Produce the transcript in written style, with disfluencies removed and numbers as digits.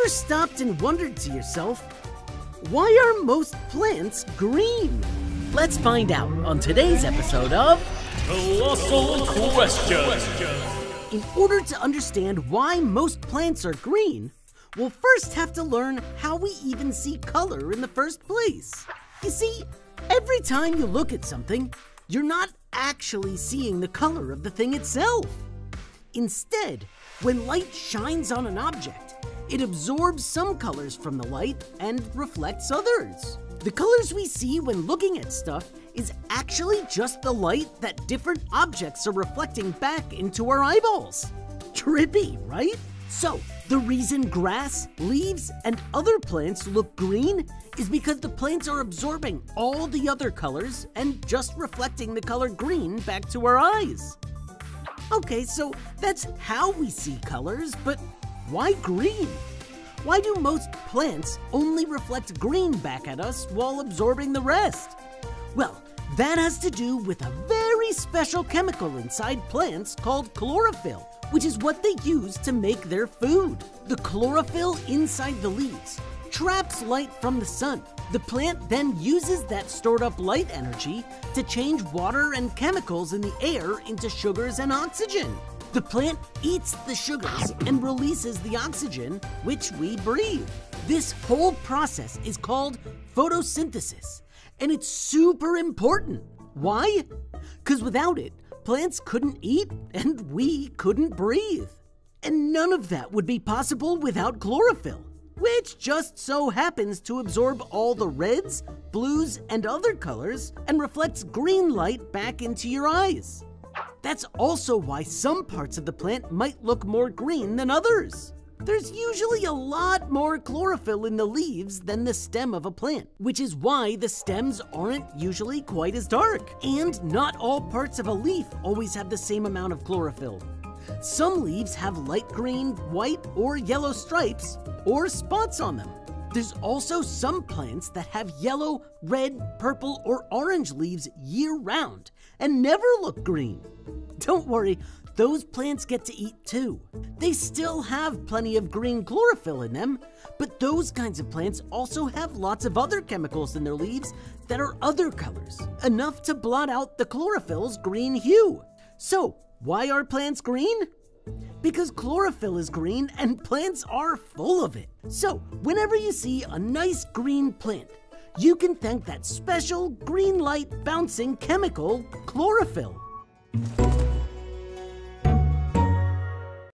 ever stopped and wondered to yourself, why are most plants green? Let's find out on today's episode of Colossal Questions. In order to understand why most plants are green, we'll first have to learn how we even see color in the first place. You see, every time you look at something, you're not actually seeing the color of the thing itself. Instead, when light shines on an object, it absorbs some colors from the light and reflects others. The colors we see when looking at stuff is actually just the light that different objects are reflecting back into our eyeballs. Trippy, right? So, the reason grass, leaves, and other plants look green is because the plants are absorbing all the other colors and just reflecting the color green back to our eyes. Okay, so that's how we see colors, but why green? Why do most plants only reflect green back at us while absorbing the rest? Well, that has to do with a very special chemical inside plants called chlorophyll, which is what they use to make their food. The chlorophyll inside the leaves traps light from the sun. The plant then uses that stored up light energy to change water and chemicals in the air into sugars and oxygen. The plant eats the sugars and releases the oxygen, which we breathe. This whole process is called photosynthesis, and it's super important. Why? Because without it, plants couldn't eat and we couldn't breathe. And none of that would be possible without chlorophyll, which just so happens to absorb all the reds, blues, and other colors and reflects green light back into your eyes. That's also why some parts of the plant might look more green than others. There's usually a lot more chlorophyll in the leaves than the stem of a plant, which is why the stems aren't usually quite as dark. And not all parts of a leaf always have the same amount of chlorophyll. Some leaves have light green, white, or yellow stripes or spots on them. There's also some plants that have yellow, red, purple, or orange leaves year-round and never look green. Don't worry, those plants get to eat too. They still have plenty of green chlorophyll in them, but those kinds of plants also have lots of other chemicals in their leaves that are other colors, enough to blot out the chlorophyll's green hue. So, why are plants green? Because chlorophyll is green and plants are full of it. So, whenever you see a nice green plant, you can thank that special green light bouncing chemical, chlorophyll.